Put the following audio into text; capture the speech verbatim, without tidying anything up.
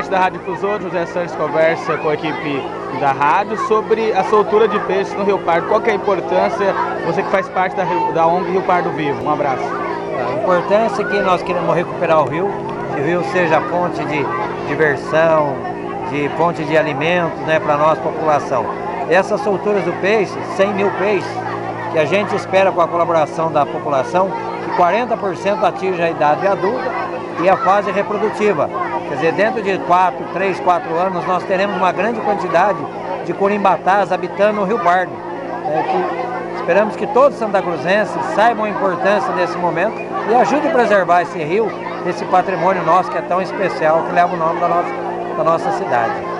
da Rádio Difusor, José Santos conversa com a equipe da rádio sobre a soltura de peixes no Rio Pardo. Qual que é a importância, você que faz parte da, da O N G Rio Pardo Vivo? Um abraço. A importância é que nós queremos recuperar o rio, que o rio seja fonte de diversão, de fonte de alimentos, né, para a nossa população. Essas solturas do peixe, cem mil peixes, que a gente espera com a colaboração da população, que quarenta por cento atinja a idade adulta e a fase reprodutiva. Quer dizer, dentro de quatro, três, quatro anos, nós teremos uma grande quantidade de corimbatás habitando o Rio Pardo. É, que esperamos que todos os santacruzenses saibam a importância desse momento e ajudem a preservar esse rio, esse patrimônio nosso que é tão especial, que leva o nome da nossa, da nossa cidade.